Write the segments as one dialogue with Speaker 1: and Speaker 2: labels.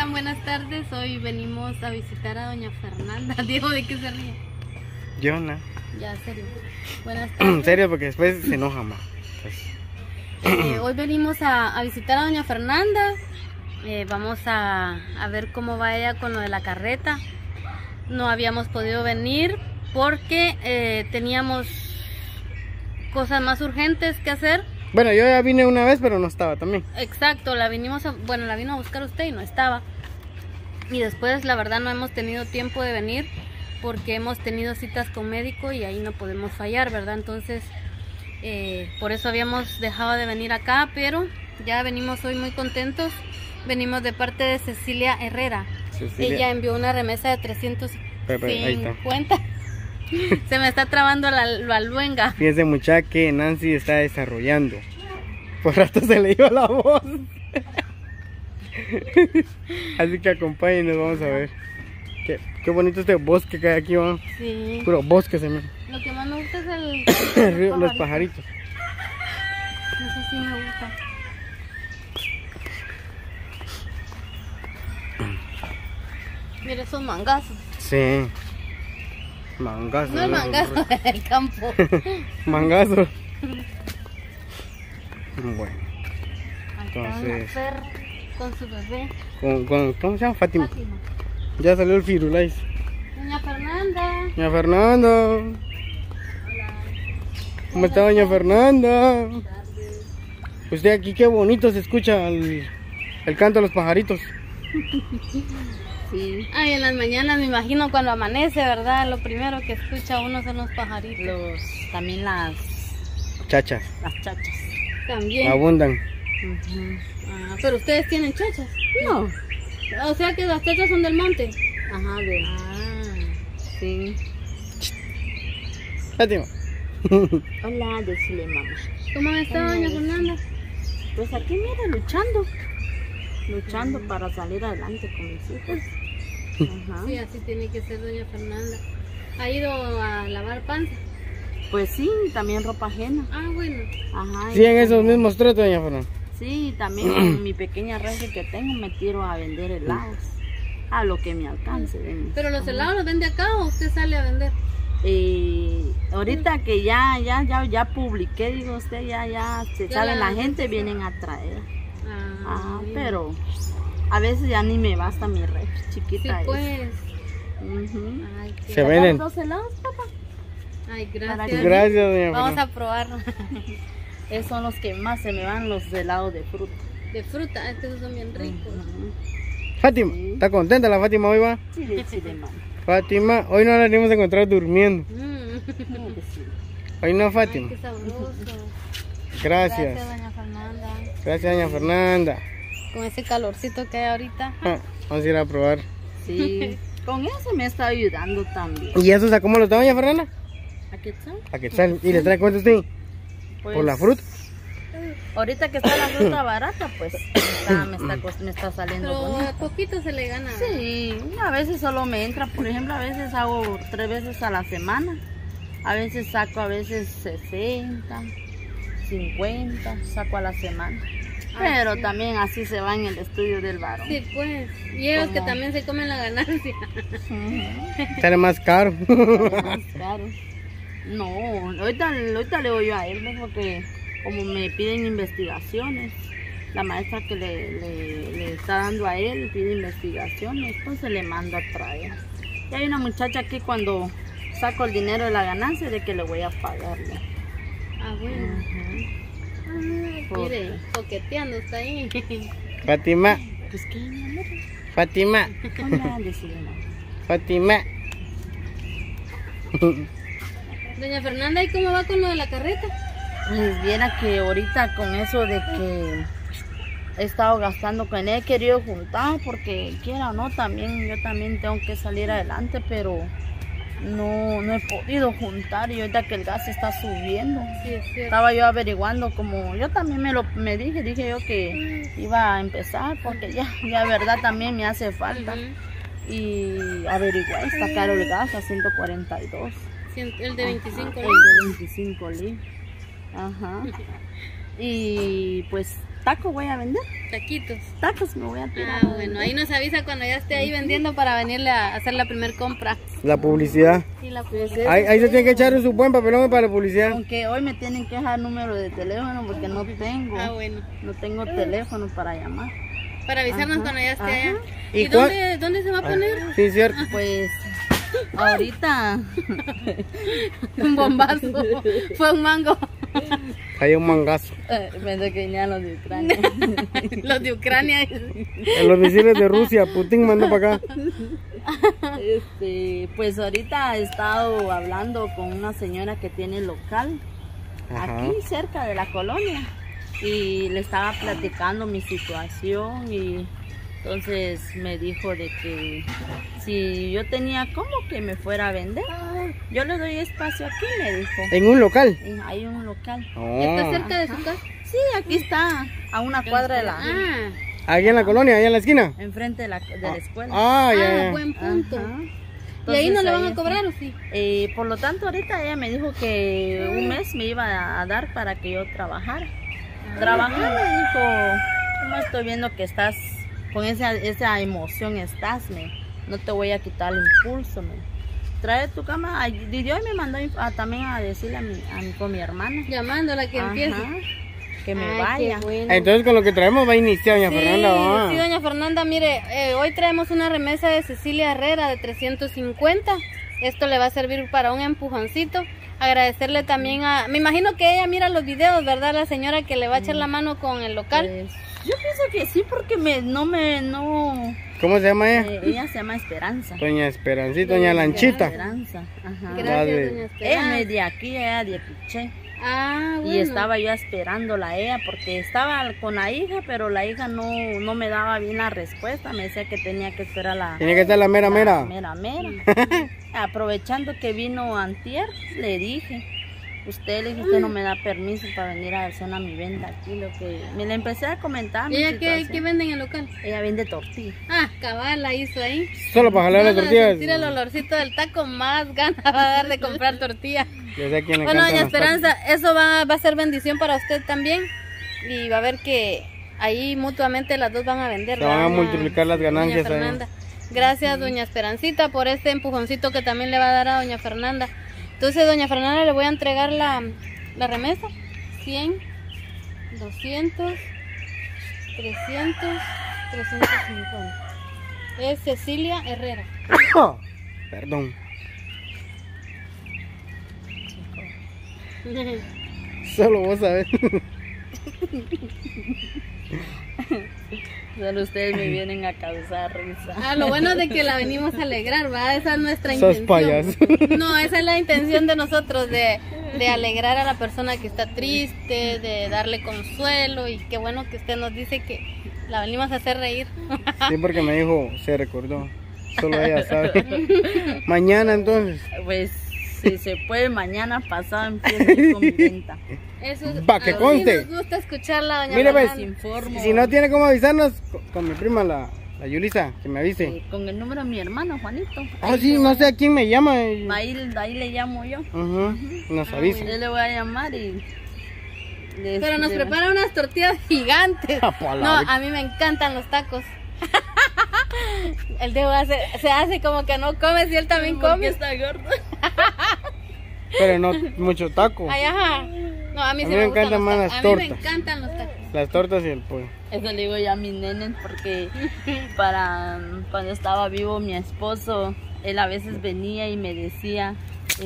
Speaker 1: están? Buenas tardes. Hoy venimos a visitar a doña Fernanda. Diego, ¿de qué se ríe?
Speaker 2: Yo no.
Speaker 1: Ya, serio. Buenas tardes.
Speaker 2: En serio, porque después se enoja más. Pues...
Speaker 1: hoy venimos a visitar a doña Fernanda. Vamos a ver cómo va ella con lo de la carreta. No habíamos podido venir porque teníamos cosas más urgentes que hacer.
Speaker 2: Bueno, yo ya vine una vez, pero no estaba también.
Speaker 1: Exacto, la vino a buscar usted y no estaba. Y después, la verdad, no hemos tenido tiempo de venir porque hemos tenido citas con médico y ahí no podemos fallar, ¿verdad? Entonces, por eso habíamos dejado de venir acá, pero ya venimos hoy muy contentos. Venimos de parte de Cecilia Herrera. Ella envió una remesa de 350. Se me está trabando la luenga.
Speaker 2: Fíjense, muchacha, que Nancy está desarrollando. Por rato se le iba la voz. Así que acompáñenos, vamos a ver. Qué bonito este bosque que hay aquí, ¿no?
Speaker 1: Sí.
Speaker 2: Puro bosque, se me...
Speaker 1: Lo que más me gusta es
Speaker 2: el río, los pajaritos.
Speaker 1: Eso sí me gusta. Mira esos mangazos.
Speaker 2: Sí. Mangazo.
Speaker 1: No el mangazo del campo.
Speaker 2: Mangazo. Bueno.
Speaker 1: Entonces. Con su bebé.
Speaker 2: ¿Cómo se llama? Fátima. Ya salió el Firulais.
Speaker 1: Doña Fernanda.
Speaker 2: Doña Fernanda.
Speaker 1: Hola.
Speaker 2: ¿Cómo está doña Fernanda? Usted aquí qué bonito se escucha el canto de los pajaritos.
Speaker 1: Sí. Ay, en las mañanas me imagino cuando amanece, ¿verdad? Lo primero que escucha uno son los pajaritos. También las
Speaker 2: chachas.
Speaker 1: Las chachas. También.
Speaker 2: Abundan.
Speaker 1: Ah, pero ustedes tienen chachas. No. O sea que las chachas son del monte. Ajá, sí.
Speaker 2: Fátima.
Speaker 3: Hola, decirle mamá.
Speaker 1: ¿Cómo está doña Fernanda?
Speaker 3: Pues aquí mira, luchando para salir adelante con mis hijos. Ajá.
Speaker 1: Sí, así tiene que ser doña Fernanda. ¿Ha ido a lavar panza?
Speaker 3: Pues sí, también ropa ajena.
Speaker 1: Ah, bueno.
Speaker 3: Ajá.
Speaker 2: Sí, en esos mismos tratos, doña Fernanda.
Speaker 3: Sí, también con mi pequeña red que tengo me tiro a vender helados. A lo que me alcance.
Speaker 1: ¿Pero los helados los vende acá o usted sale a vender?
Speaker 3: Ahorita que ya publiqué, digo usted, ya se sabe la gente, vienen a traer. Pero a veces ya ni me basta mi red chiquita.
Speaker 1: Sí, pues.
Speaker 3: Ay,
Speaker 2: se venden.
Speaker 3: ¿2 helados, papá?
Speaker 1: Ay, gracias.
Speaker 2: Gracias, doña Fernanda.
Speaker 1: Vamos a probar.
Speaker 3: Esos son los que más se me van, los helados de fruta.
Speaker 1: De fruta, estos son bien ricos.
Speaker 2: Fátima, sí. ¿Está contenta la Fátima hoy, va?
Speaker 3: Sí, de mano.
Speaker 2: Fátima, hoy no la tenemos a encontrar durmiendo. Hoy no, Fátima.
Speaker 1: Ay, qué sabroso.
Speaker 2: Gracias.
Speaker 1: Gracias, doña Fernanda.
Speaker 2: Gracias, doña Fernanda.
Speaker 1: Con ese calorcito que hay ahorita.
Speaker 2: Vamos a ir a probar.
Speaker 3: Sí, con eso me está ayudando también.
Speaker 2: ¿Y eso cómo lo está, doña Fernanda?
Speaker 3: ¿A Quetzal?
Speaker 2: A Quetzal. ¿Y le trae cuánto usted?
Speaker 3: Pues,
Speaker 2: ¿por la fruta?
Speaker 3: Ahorita que está la fruta barata, pues me está saliendo
Speaker 1: pero
Speaker 3: bonito.
Speaker 1: a poquito se le gana.
Speaker 3: Sí, a veces solo me entra, por ejemplo, a veces hago 3 veces a la semana. A veces saco, a veces 60, 50, saco a la semana. Pero sí, también así se va en el estudio del varón.
Speaker 1: Sí, pues. Y ellos que también se comen la ganancia.
Speaker 2: Sale más caro.
Speaker 3: Más caro. No, ahorita le doy yo a él, porque como me piden investigaciones, la maestra que le está dando a él pide investigaciones, entonces le manda a traer. Y hay una muchacha que cuando saco el dinero de la ganancia de que le voy a pagarle.
Speaker 1: Ah, bueno. Mire, coqueteando está ahí.
Speaker 2: Fátima.
Speaker 3: Pues qué, mi amor.
Speaker 2: Fátima.
Speaker 3: Hola, decirle.
Speaker 2: Fátima.
Speaker 1: Doña Fernanda, ¿y cómo va con lo de la carreta?
Speaker 3: Pues viera que ahorita con eso de que he estado gastando con él, he querido juntar porque quiera o no, yo también tengo que salir adelante, pero no he podido juntar y ahorita que el gas está subiendo.
Speaker 1: Sí, es cierto.
Speaker 3: Estaba yo averiguando, como yo también me dije yo que iba a empezar porque ya verdad también me hace falta. Y averigué, está caro el gas a 142.
Speaker 1: El de 25
Speaker 3: litros. El de 25 litros. Ajá. Y pues tacos voy a vender.
Speaker 1: Taquitos.
Speaker 3: Tacos me voy a tirar.
Speaker 1: Ah, bueno, ahí nos avisa cuando ya esté ahí vendiendo para venirle a hacer la primer compra.
Speaker 2: La publicidad.
Speaker 1: Y la
Speaker 2: Ahí se tiene que echar su buen papelón para la publicidad.
Speaker 3: Aunque hoy me tienen que dejar número de teléfono porque no tengo.
Speaker 1: Ah, bueno.
Speaker 3: No tengo teléfono para llamar.
Speaker 1: Para avisarnos cuando ya esté allá.
Speaker 2: ¿Y
Speaker 1: ¿Y dónde se va a poner?
Speaker 2: Sí, cierto.
Speaker 3: Pues ahorita
Speaker 1: Un bombazo. Fue un mango.
Speaker 2: Hay un mangazo.
Speaker 3: pensé que venían los de Ucrania.
Speaker 1: Los de Ucrania.
Speaker 2: En los misiles de Rusia, Putin mandó para acá.
Speaker 3: Pues ahorita he estado hablando con una señora que tiene local
Speaker 2: Ajá.
Speaker 3: aquí cerca de la colonia y le estaba platicando mi situación y entonces me dijo de que si yo tenía como que me fuera a vender, yo le doy espacio aquí, me dijo.
Speaker 2: ¿En un local?
Speaker 3: Y hay un local.
Speaker 1: ¿Está cerca de su casa?
Speaker 3: Sí, aquí está, a una cuadra de la...
Speaker 1: Ah,
Speaker 2: ¿Allá en la colonia, allá en la esquina?
Speaker 3: enfrente de la escuela.
Speaker 2: Ah, ya, ya.
Speaker 1: buen punto.
Speaker 3: Ajá.
Speaker 1: ¿Y ahí no
Speaker 3: Entonces,
Speaker 1: le van
Speaker 3: ahí
Speaker 1: a cobrar o sí?
Speaker 3: Por lo tanto, ahorita ella me dijo que un mes me iba a dar para que yo trabajara. Trabajar, me dijo, ¿cómo estoy viendo que estás con esa emoción? No te voy a quitar el impulso. Trae tu cama. Y hoy me mandó también a decirle con mi hermana.
Speaker 1: Llamándola que
Speaker 3: Ajá,
Speaker 1: empiece.
Speaker 3: que me
Speaker 1: Ay,
Speaker 3: vaya.
Speaker 1: qué bueno.
Speaker 2: Entonces con lo que traemos va a iniciar, doña Fernanda. ¿va?
Speaker 1: Sí, doña Fernanda, mire, hoy traemos una remesa de Cecilia Herrera de 350. Esto le va a servir para un empujoncito. Agradecerle también me imagino que ella mira los videos, ¿verdad? La señora que le va a echar la mano con el local.
Speaker 3: Pues, yo pienso que sí, porque no.
Speaker 2: ¿Cómo se llama ella?
Speaker 3: Ella se llama Esperanza.
Speaker 2: Doña Esperancita, doña Lanchita.
Speaker 3: Esperanza. Ajá.
Speaker 1: Gracias,
Speaker 2: Dale.
Speaker 1: doña
Speaker 3: Ella no
Speaker 1: Esperanza.
Speaker 3: es de aquí, ella de Piché.
Speaker 1: Ah, bueno.
Speaker 3: Y estaba yo esperándola a ella porque estaba con la hija, pero la hija no me daba bien la respuesta. Me decía que tenía que esperar
Speaker 2: Tiene que estar la mera mera.
Speaker 3: mera. Aprovechando que vino antier, le dije, usted no me da permiso para venir a hacer mi venta aquí. Me le empecé a comentar.
Speaker 1: ¿Y ella qué vende en el local?
Speaker 3: Ella vende tortillas.
Speaker 1: Ah, cabal, la hizo ahí.
Speaker 2: Solo para jalar las
Speaker 1: Solo de
Speaker 2: tortillas.
Speaker 1: sentir el olorcito del taco, más ganas va a dar de comprar tortilla.
Speaker 2: Ya sé a quién le
Speaker 1: Bueno,
Speaker 2: encantan
Speaker 1: doña
Speaker 2: los tacos.
Speaker 1: Esperanza, eso va a ser bendición para usted también. Y va a ver que ahí mutuamente las dos van a vender.
Speaker 2: Se van a
Speaker 1: ¿verdad,
Speaker 2: multiplicar las
Speaker 1: doña
Speaker 2: ganancias ahí.
Speaker 1: Fernanda? Gracias, doña Esperancita, por este empujoncito que también le va a dar a doña Fernanda. Entonces, doña Fernanda, le voy a entregar la remesa. 100, 200, 300, 350. Es Cecilia Herrera.
Speaker 2: Perdón. Solo vos sabés.
Speaker 3: Solo ustedes me vienen a causar risa.
Speaker 1: Ah, lo bueno es de que la venimos a alegrar, ¿va? Esa es nuestra
Speaker 2: Sos
Speaker 1: intención.
Speaker 2: payaso.
Speaker 1: No, esa es la intención de nosotros, de alegrar a la persona que está triste, de darle consuelo, y qué bueno que usted nos dice que la venimos a hacer reír.
Speaker 2: Sí, porque me dijo, se recordó. Solo ella sabe. Mañana entonces.
Speaker 3: Pues si se puede, mañana pasado empiezo con mi venta.
Speaker 1: Eso es,
Speaker 2: Va, que
Speaker 1: así
Speaker 2: conste.
Speaker 1: nos gusta escucharla, doña
Speaker 2: Mire, pues,
Speaker 1: Fernanda.
Speaker 3: Informo.
Speaker 2: si no tiene cómo avisarnos, con mi prima, la Yulisa, que me avise.
Speaker 3: Con el número de mi hermano Juanito.
Speaker 2: Ah, sí, no sé a quién me llama.
Speaker 3: Ahí le llamo yo.
Speaker 2: Ajá, nos avisa.
Speaker 3: Yo le voy a llamar y...
Speaker 1: Pero nos prepara unas tortillas gigantes.
Speaker 2: Ah, pa' la
Speaker 1: No,
Speaker 2: vida.
Speaker 1: a mí me encantan los tacos. El Diego se hace como que no come, si él también come.
Speaker 3: Está gordo.
Speaker 2: Pero no mucho taco.
Speaker 1: Ay, ajá. No, a mí sí
Speaker 2: A mí me
Speaker 1: gustan
Speaker 2: encantan
Speaker 1: los
Speaker 2: más
Speaker 1: tacos.
Speaker 2: las
Speaker 1: A mí me
Speaker 2: tortas.
Speaker 1: encantan los tacos.
Speaker 2: Las tortas y el pollo.
Speaker 3: Eso le digo yo a mis nenes porque para cuando estaba vivo mi esposo, él a veces venía y me decía,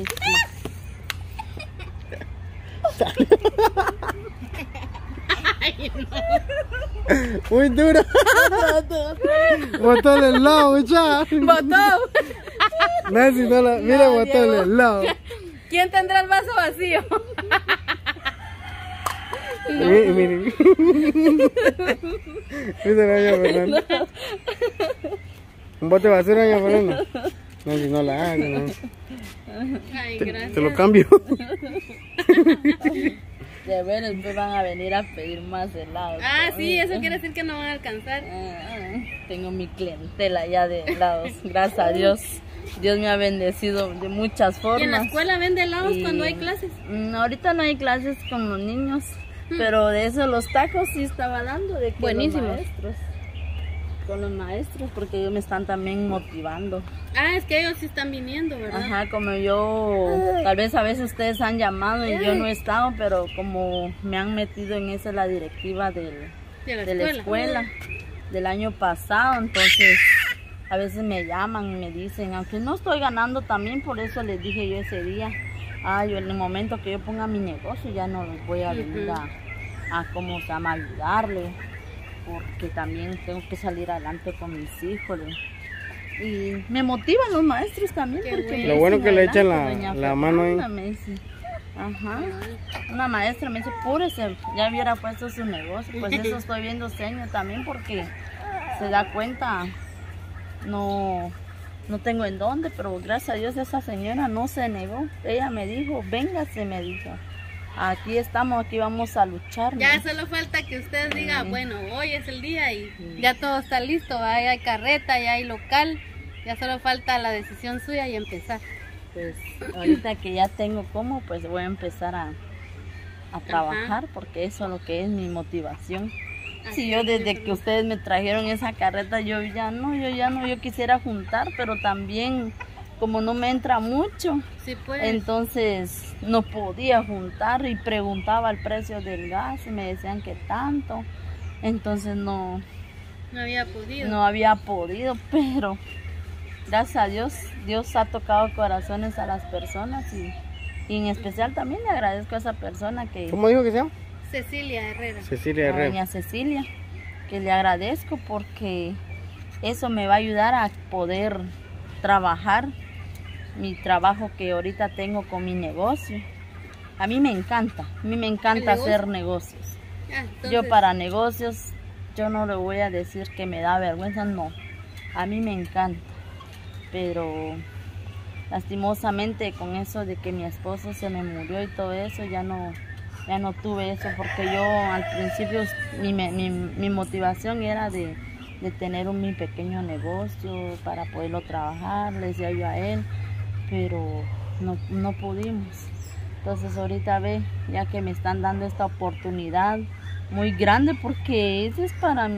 Speaker 2: Muy duro. Botó el helado, ya.
Speaker 1: ¡Botó!
Speaker 2: Nancy, no la... Mira, botó el helado.
Speaker 1: ¿Quién tendrá el vaso vacío?
Speaker 2: Miren. Dice la doña Fernanda. Un bote de basura, doña Fernanda. Nancy, no la hagas. No.
Speaker 1: Ay, gracias.
Speaker 2: Te lo cambio.
Speaker 3: de ver, después van a venir a pedir más helados.
Speaker 1: Ah, sí, eso quiere decir que no van a alcanzar.
Speaker 3: Tengo mi clientela ya de helados, gracias a Dios. Dios me ha bendecido de muchas formas.
Speaker 1: ¿Y en la escuela vende helados
Speaker 3: Y,
Speaker 1: cuando hay clases?
Speaker 3: Ahorita no hay clases con los niños, Pero de eso los tacos sí estaba dando, de que
Speaker 1: buenísimos.
Speaker 3: Con los maestros, porque ellos me están también motivando.
Speaker 1: Ah, es que ellos sí están viniendo, ¿verdad?
Speaker 3: Ajá, como yo, tal vez a veces ustedes han llamado y yo no he estado, pero como me han metido en esa la directiva de la escuela del año pasado, entonces a veces me llaman y me dicen, aunque no estoy ganando también, por eso les dije yo ese día, yo en el momento que yo ponga mi negocio ya no les voy a venir a ¿cómo se llama? Ayudarle, porque también tengo que salir adelante con mis hijos. Y me motivan los maestros también.
Speaker 1: Qué
Speaker 3: Porque
Speaker 1: bueno.
Speaker 2: Lo bueno que le echan
Speaker 3: Doña
Speaker 2: la mano ahí.
Speaker 3: Fernanda me dice, ajá. Una maestra me dice, púrese, ya hubiera puesto su negocio. Pues eso estoy viendo señas también porque se da cuenta, no tengo en dónde, pero gracias a Dios esa señora no se negó. Ella me dijo, véngase, me dijo. Aquí estamos, aquí vamos a luchar, ¿no?
Speaker 1: Ya solo falta que usted diga, bueno, hoy es el día y ya todo está listo, ¿va? Ya hay carreta, ya hay local, ya solo falta la decisión suya y empezar.
Speaker 3: Pues ahorita que ya tengo cómo, pues voy a empezar a trabajar, porque eso es lo que es mi motivación. Si yo desde que ustedes me trajeron esa carreta, yo quisiera juntar, pero también como no me entra mucho,
Speaker 1: Sí, pues.
Speaker 3: entonces no podía juntar y preguntaba el precio del gas y me decían que tanto, entonces no había podido, pero gracias a Dios, Dios ha tocado corazones a las personas y en especial también le agradezco a esa persona que...
Speaker 2: ¿Cómo dijo que se llama?
Speaker 1: Cecilia Herrera.
Speaker 2: Cecilia
Speaker 3: a
Speaker 2: Herrera.
Speaker 3: doña Cecilia, que le agradezco porque eso me va a ayudar a poder trabajar mi trabajo que ahorita tengo con mi negocio. A mí me encanta hacer negocios.
Speaker 1: Ah, entonces,
Speaker 3: Yo para negocios, yo no le voy a decir que me da vergüenza, no. A mí me encanta, pero lastimosamente con eso de que mi esposo se me murió y todo eso, ya no tuve eso, porque yo al principio mi motivación era de tener mi pequeño negocio para poderlo trabajar, le decía yo a él, pero no pudimos. Entonces ahorita ya que me están dando esta oportunidad muy grande, porque eso es para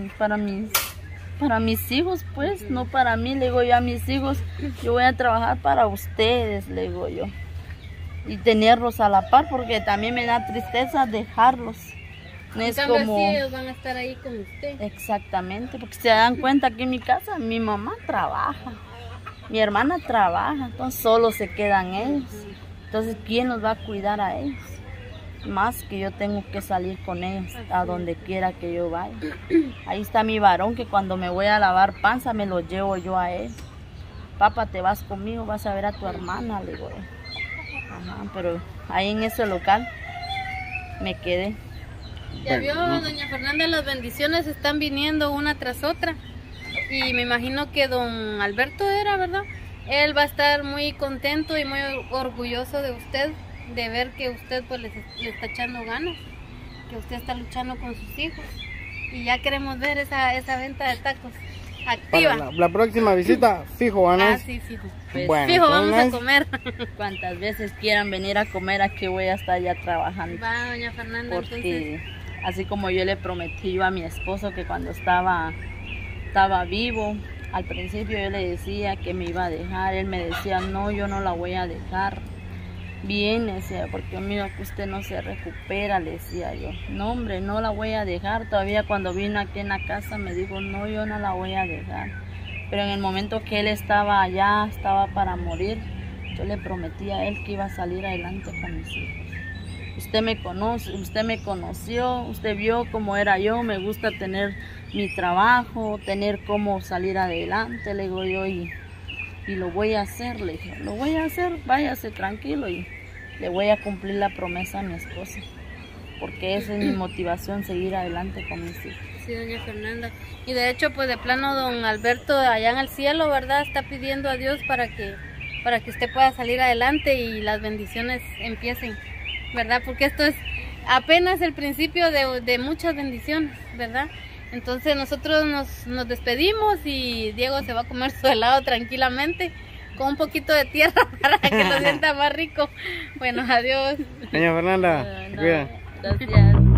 Speaker 3: mis hijos, pues, no para mí. Le digo yo a mis hijos, yo voy a trabajar para ustedes, le digo yo, y tenerlos a la par, porque también me da tristeza dejarlos. No
Speaker 1: en
Speaker 3: es
Speaker 1: cambio,
Speaker 3: como...
Speaker 1: sí, ellos van a estar ahí con usted.
Speaker 3: Exactamente, porque se dan cuenta que en mi casa mi mamá trabaja, mi hermana trabaja, entonces solo se quedan ellos. Entonces, ¿quién los va a cuidar a ellos? Más que yo tengo que salir con ellos a donde quiera que yo vaya. Ahí está mi varón, que cuando me voy a lavar panza me lo llevo yo a él. Papá, te vas conmigo, vas a ver a tu hermana, le digo. Ajá, pero ahí en ese local me quedé.
Speaker 1: Ya vio, doña Fernanda, las bendiciones están viniendo una tras otra. Y me imagino que don Alberto era, ¿verdad? Él va a estar muy contento y muy orgulloso de usted, de ver que usted pues le está echando ganas, que usted está luchando con sus hijos. Y ya queremos ver esa venta de tacos activa.
Speaker 2: Para la próxima visita, fijo, van a...
Speaker 1: Ah, sí, fijo.
Speaker 3: Pues,
Speaker 2: Bueno,
Speaker 1: Fijo, vamos a
Speaker 2: entonces,
Speaker 1: comer.
Speaker 3: cuantas veces quieran venir a comer, aquí voy a estar ya trabajando.
Speaker 1: Va, doña Fernanda, entonces.
Speaker 3: Porque así como yo le prometí yo a mi esposo que cuando estaba vivo, al principio yo le decía que me iba a dejar, él me decía, no, yo no la voy a dejar. Bien, decía, porque mira que usted no se recupera, le decía yo. No, hombre, no la voy a dejar. Todavía cuando vino aquí en la casa me dijo, no, yo no la voy a dejar. Pero en el momento que él estaba allá, estaba para morir, yo le prometí a él que iba a salir adelante con mis hijos. Usted me conoce, usted me conoció, usted vio cómo era yo, me gusta tener mi trabajo, tener cómo salir adelante, le digo yo, y lo voy a hacer, le dije, lo voy a hacer, váyase tranquilo y le voy a cumplir la promesa a mi esposa, porque esa es mi motivación, seguir adelante con mis hijos.
Speaker 1: Sí, doña Fernanda. Y de hecho, pues de plano don Alberto allá en el cielo, ¿verdad? Está pidiendo a Dios para que usted pueda salir adelante y las bendiciones empiecen, ¿verdad? Porque esto es apenas el principio de muchas bendiciones, ¿verdad? Entonces nosotros nos despedimos y Diego se va a comer su helado tranquilamente con un poquito de tierra para que lo sienta más rico. Bueno, adiós.
Speaker 2: Doña Fernanda,
Speaker 3: No,
Speaker 2: cuida.
Speaker 3: gracias.